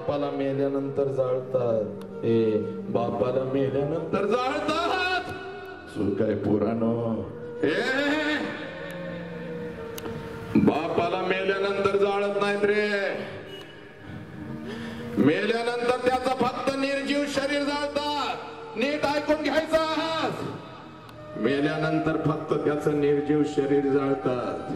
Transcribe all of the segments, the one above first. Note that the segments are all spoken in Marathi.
बापाला मेल्यानंतर जाळतात, ए बापाला मेल्यानंतर जाळतात. चूक आहे पुरानो. बापाला मेल्यानंतर जाळत नाहीत रे. मेल्यानंतर त्याचं फक्त निर्जीव शरीर जाळतात. नीट ऐकून घ्यायचं आहात. मेल्यानंतर फक्त त्याचं निर्जीव शरीर जाळतात.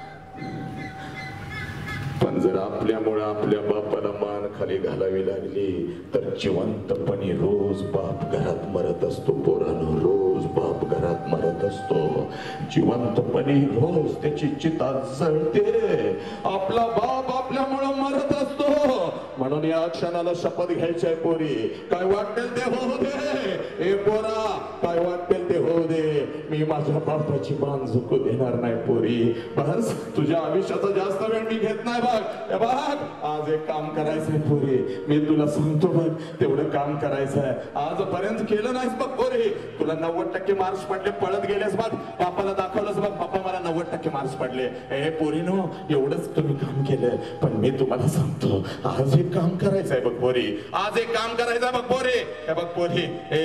पण जर आपल्यामुळे आपल्या बापाला मान खाली घालावी लागली तर जिवंतपणी रोज बाप घरात मरत असतो पोरांनो. रोज बाप घरात मरत असतो. जिवंतपणी रोज त्याची चिता जळते. आपला बाप आपल्यामुळे मरत असतो. म्हणून या क्षणाला शपथ घ्यायची आहे पोरी. काय वाटेल ते होऊ दे. ए पोरा काय वाटेल ते होऊ दे. मी माझ्या बापाची मान झुकू देणार नाही पोरी. बस तुझ्या आयुष्याचा जास्त वेळ मी घेत नाही. बघ आज एक काम करायचंय पोरी. मी तुला सांगतो बघ तेवढं काम करायचंय. आजपर्यंत केलं नाहीस बघ पोरी. तुला 90% मार्क्स पडले. पळत गेलेस बघ. बापाला दाखवलंस बघ बापा मला 90% मार्क्स पडले. हे पोरीनो एवढंच तुम्ही काम केलं. पण मी तुम्हाला सांगतो आज एक काम करायचंय बघ पोरी. आज एक काम करायचंय बघ पोरी. हे बघ पोरी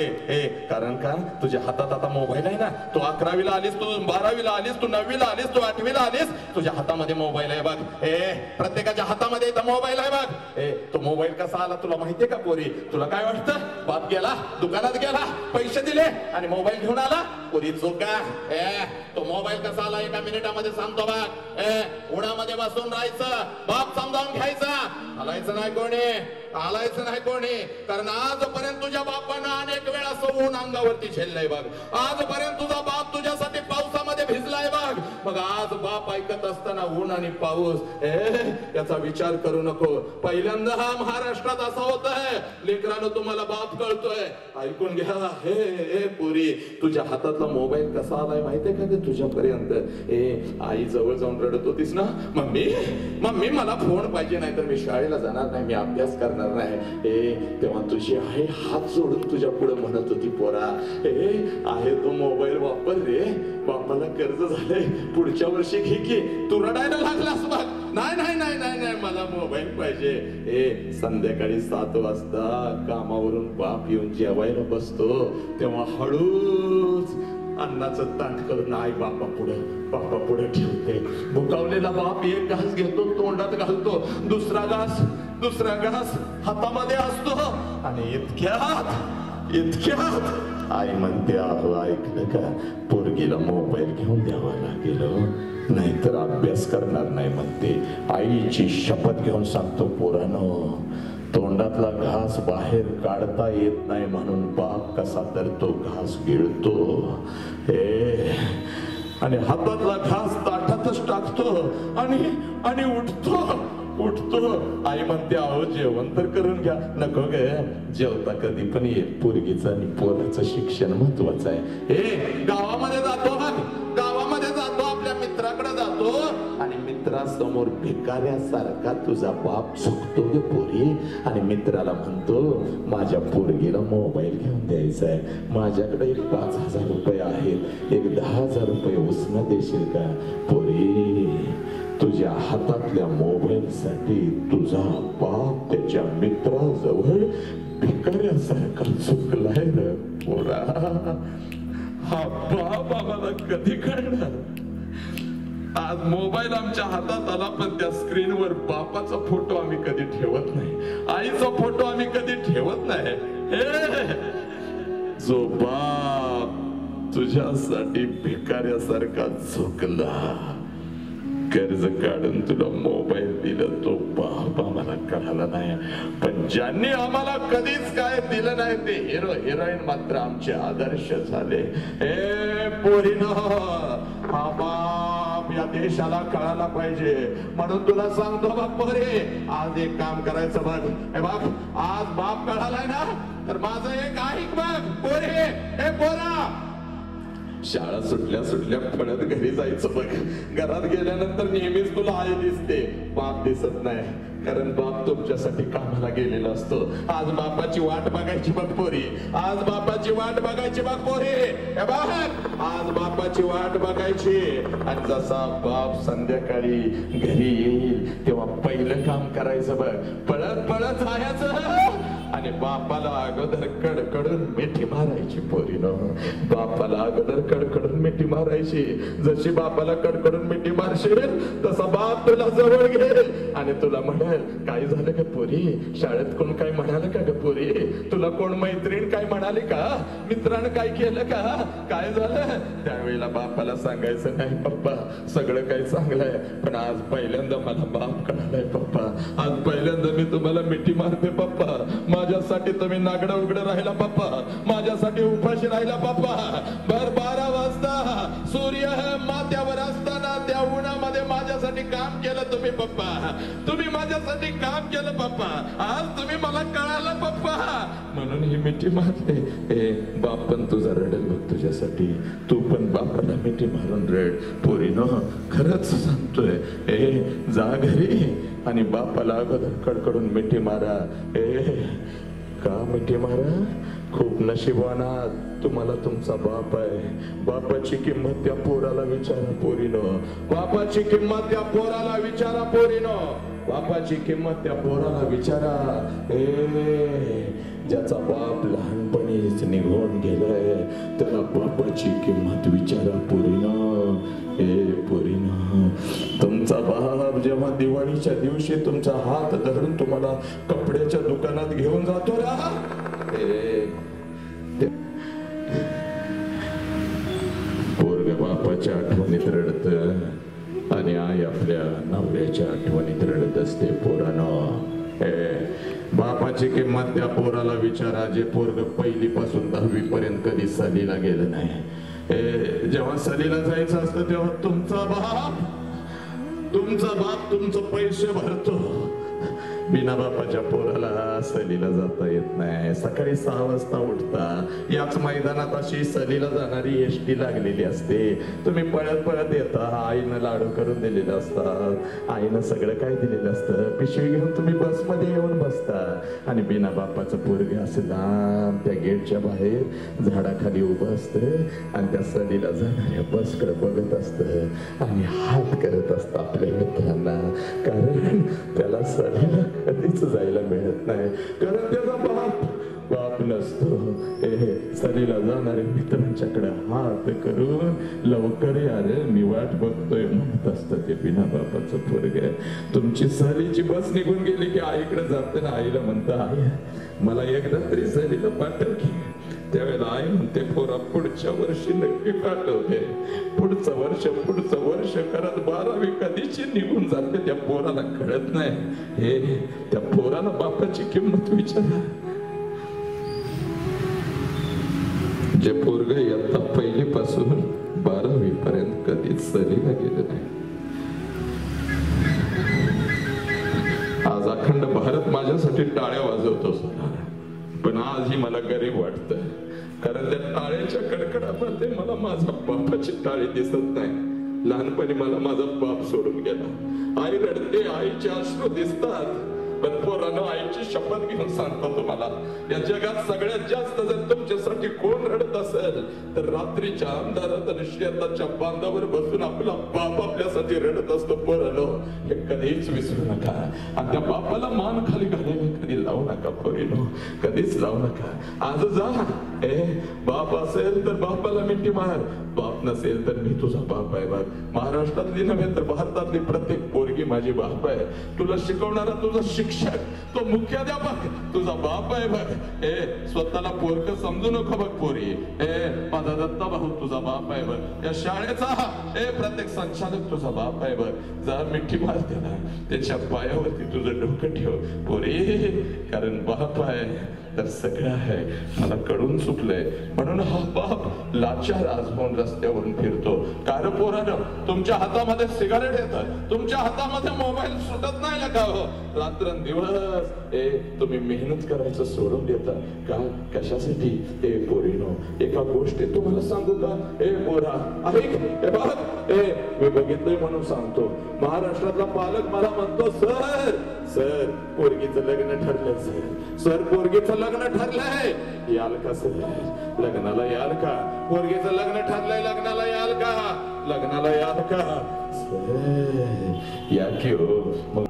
कारण का तुझ्या हातात आता मोबाईल आहे ना. तू 11वीला आलीस, तू 12वीला आलीस, तू 9वीला आलीस, तू 8वीला आलीस. तुझ्या हातामध्ये मोबाईल आहे बघ. प्रत्येकाच्या हातामध्ये इथं मोबाईल आहे बघ. तो मोबाईल कसा आला तुला माहितीये का पोरी? तुला काय वाटतं बाप गेला दुकानात गेला पैसे दिले आणि मोबाईल घेऊन आला? पोरी चुका. तो मोबाईल कसा आला एका मिनिटामध्ये सांगतो बघ. उन्हामध्ये बसून राहायचं. बाप समजावून घ्यायचा. हलायचं नाही कोणी. हलायचं नाही कोणी. कारण आजपर्यंत तुझ्या बापानं अनेक वेळा असं ऊन अंगावरती झेललंय बघ. आजपर्यंत तुझा बाप तुझ्यासाठी पावसामध्ये भिजलाय बघ. मग आज बाप ऐकत असताना ऊन आणि पाऊस याचा विचार करू नको. पहिल्यांदा हा महाराष्ट्रात असा होत आहे. लेकरानं तुम्हाला बाप कळतोय. ऐकून घ्या. हे पुरी तुझ्या हातातला मोबाईल कसा आलाय माहितीये का ग तुझ्यापर्यंत? आई जवळ जाऊन रडत होतीस ना. मम्मी मम्मी मला फोन पाहिजे नाही तर मी शाळेला जाणार नाही. मी अभ्यास करणार नाही. तेव्हा तुझी आई हात जोडून तुझ्या पुढे म्हणत होती पोरा आहे तो मोबाईल वापर रे. बापाला कर्ज झालंय. पुढच्या वर्षी घे की. तू रडायला लागलास बघ. नाही नाही नाही नाही नाही मला मोबाईल पाहिजे. संध्याकाळी 7 वाजता कामावरून बाप येऊन जेवायला बसतो तेव्हा हळूच अन्नाचं ताट करून आई बापा पुढे ठेवते. भुकावलेला बाप एक घास घेतो तोंडात घालतो. दुसरा घास हातामध्ये असतो. आणि इतक्यात आई म्हणते अहो ऐकलं का पोरगीला मोबाईल घेऊन द्यावा लागेल नाहीतर अभ्यास करणार नाही म्हणते. आईची शपथ घेऊन सांगतो पोरानो तोंडातला घास बाहेर काढता येत नाही म्हणून बाप कसा तर तो घास गिळतो आणि हातातला घास ताटातच टाकतो आणि उठतो. आई म्हणते अहो जेवण तर करून घ्या. नको ग जेवता कधी पण ये. पोरगीचं आणि पोराचं शिक्षण महत्वाचं आहे. गावामध्ये जातो आपल्या मित्राकडे जातो आणि मित्रासमोर भिकाऱ्यासारखा तुझा बाप झुकतो ग पोरी आणि मित्राला म्हणतो माझ्या पोरगीला मोबाईल घेऊन द्यायचा आहे. माझ्याकडे एक 5,000 रुपये आहेत. एक 10,000 रुपये उसनं देशील का? पोरी तुझ्या हातातल्या मोबाईल साठी तुझा बाप त्याच्या मित्राजवळ भिकाऱ्यासारखा झुकलाय रे पोरा. हा बाप आम्हाला कधी कळणार? आज मोबाईल आमच्या हातात आला पण त्या स्क्रीनवर बापाचा फोटो आम्ही कधी ठेवत नाही. आईचा फोटो आम्ही कधी ठेवत नाही. जो बाप तुझ्यासाठी भिकाऱ्यासारखा झुकला कर्ज काढून तुला मोबाईल दिलं तो बाप आम्हाला कळाला नाही. पण ज्यांनी आम्हाला कधीच काय दिलं नाही ते हिरोईन मात्र आमचे आदर्श झाले. पोरीनो हा बाप या देशाला कळायला पाहिजे. म्हणून तुला सांगतो बघ पोरी आज एक काम करायचं बघ. हे बघ आज बाप कळालाय ना तर माझं एक ऐक बघ पोरी. पोरा शाळा सुटल्या पळत घरी जायचं बघ. घरात गेल्यानंतर नेहमीच तुला आई दिसते बाप दिसत नाही. कारण बाप तुमच्यासाठी कामाला गेलेला असतो. आज बापाची वाट बघायची बघ पोरी. आज बापाची वाट बघायची बघ पोरी. आज बापाची वाट बघायची आणि जसा बाप संध्याकाळी घरी येईल तेव्हा पहिलं काम करायचं बघ, पळत पळत जायचं आणि बापाला अगोदर कडकडून मिठी मारायची पोरीनं. बापाला अगोदर कडकडून मिठी मारायची. जशी बापाला कडकडून मिठी मारशील तसा बाप तुला जवळ घेईल आणि तुला म्हणेल, काय झालं का पोरी, शाळेत कोण काय म्हणाल का ग पोरी, तुला कोण मैत्रीण काय म्हणाली का, मित्रानं काय केलं का, काय झालं. त्यावेळेला बापाला सांगायचं, नाही पप्पा सगळं काही चांगलं आहे, पण आज पहिल्यांदा मला बाप कळालाय पप्पा, आज पहिल्यांदा मी तुम्हाला मिठी मारते पप्पा, माझ्यासाठी तुम्ही नागडं उघडं राहिला पप्पा, माझ्यासाठी उपाशी राहिला पप्पा. भर 12 वाजता सूर्य माथ्यावर असताना त्या उन्हामध्ये माझ्यासाठी काम केलं तुम्ही पप्पा, तुम्ही माझ्यासाठी काम केलं पप्पा, आज तुम्ही मला कळालं पप्पा, म्हणून ही मिठी मारते. ए बाप पण तुझा रडेल बघ तुझ्यासाठी, तू पण बापाला मिठी मारून रड पोरीनं. खरंच सांगतोय, ए जा घरी आणि बापाला अगोदर कडकडून मिठी मारा. ए का मिठी मारा, खूप नशिबाना तुम्हाला तुमचा बाप आहे. बापाची किंमत त्या पोराला विचारा पोरीनं, बापाची किंमत त्या पोराला विचारा पोरीनं, बापाची किंमत त्या पोराला विचारा. ए ज्याचा बाप लहानपणीच निघून गेलाय त्याला बापाची किंमत विचारा पोरीनं. ए पोरीनं, तुमचा बाप जेव्हा दिवाळीच्या दिवशी तुमचा हात धरून तुम्हाला कपड्याच्या दुकानात घेऊन जातो ना, पोरग बापाच्या आठवणीत रडत आणि आई आपल्या नवऱ्याच्या आठवणीत रडत असते पोरानं. बापाची किंमत त्या पोराला विचारा जे पोरग 1ली पासून 10वी पर्यंत कधी सहलीला गेलं नाही. जेव्हा सहलीला जायचं असतं तेव्हा तुमचा बाप तुमचं पैसे भरतो. बिना बापाच्या पोराला सहलीला जाता येत नाही. सकाळी 6 वाजता उठता, याच मैदानात अशी सहलीला जाणारी एसटी लागलेली असते, तुम्ही पळत पळत येता, आईनं लाडू करून दिलेले असतात, आईनं सगळं काय दिलेलं असतं, पिशवी घेऊन तुम्ही बसमध्ये येऊन बसता आणि बिना बापाचं पोरग असं लांब त्या गेटच्या बाहेर झाडाखाली उभं असतं आणि त्या सहलीला जाणाऱ्या बसकडे बघत असतं आणि हात करत असतं आपल्या मित्रांना, कारण त्याला सहलीला कधीच जायला मिळत नाही, कारण त्याचा बाप नसतो. सहलीला जाणारे मित्रांच्याकडे हात करून लवकर या रे मी वाट बघतोय म्हणत असतं ते बिना बापाचं पोरग. तुमची सहलीची बस निघून गेली की आईकडे जाते ना, आईला म्हणता आई मला एकदा तरी सहलीला पाठव की. त्यावेळेला आई म्हणते पोरा पुढच्या वर्षी नक्की पाठवते. पुढचं वर्ष करत 12वी कधीची निघून जाते त्या पोराला कळत नाही. हे त्या पोराला बापाची किंमत विचारा. जे पोरग इयत्ता 1ली पासून 12वी पर्यंत कधीच सहलीला गेलं नाही. आज अखंड भारत माझ्यासाठी टाळ्या वाजवतो पण आजही मला गरीब वाटतं, कारण त्या टाळ्याच्या कडकडामध्ये मला माझा बापाची टाळी दिसत नाही. लहानपणी मला माझा बाप सोडून गेला. आई रडते, आईचे अश्रू दिसतात, पण पोरानं आईची शपथ घेऊन सांगतो तुम्हाला, या जगात सगळ्यात जास्त जर तुमच्यासाठी कोण रडत असेल तर रात्रीच्या अंधारात आणि शेताच्या बांधावर बसून आपला बाप आपल्यासाठी रडत असतो. पोरानं हे कधीच विसरू नका आणि त्या बापाला मान खाली घालायला कधी लावू नका पोरीनो, कधीच लावू नका. आज जा, बाप असेल तर बापाला मिठी मार, बाप नसेल तर मी तुझा बाप आहे बघ. महाराष्ट्रातली नव्हे तर भारतातली प्रत्येक पोरगी माझी बाप आहे. तुला शिकवणारा तुझा शिक्षक, तो मुख्याध्यापक तुझा बाप आहे बघ. स्वतःला पोरक समजू नको बघ पोरी. माझा दत्ता भाऊ तुझा बाप आहे बघ. या शाळेचा प्रत्येक संचालक तुझा बाप आहे बघ. जा मिठी मार त्याला, त्याच्या पायावरती तुझं डोकं ठेव पोरी, कारण बाप आहे तर सगळं आहे. मला कळून चुकलंय म्हणून हा बाप लाचार आज होऊन रस्त्यावरून फिरतो. कारण पोरानं तुमच्या हातामध्ये सिगारेट येतात, तुमच्या हातामध्ये मोबाईल सुटत नाही का हो. रात्रंदिवस तुम्ही मेहनत करायचं सोडून देता का, कशासाठी. पोरीनो एका गोष्टी तुम्हाला सांगू का, पोरा ऐक, मी बघितलंय म्हणून सांगतो. महाराष्ट्रातला पालक मला म्हणतो, सर पोरगीचं लग्न ठरलं, सर पोरगीचं लग्न ठरलंय, याल का सर लग्नाला, याल का पोरगीचं लग्न ठरलंय, लग्नाला याल का, लग्नाला याल का, या की हो.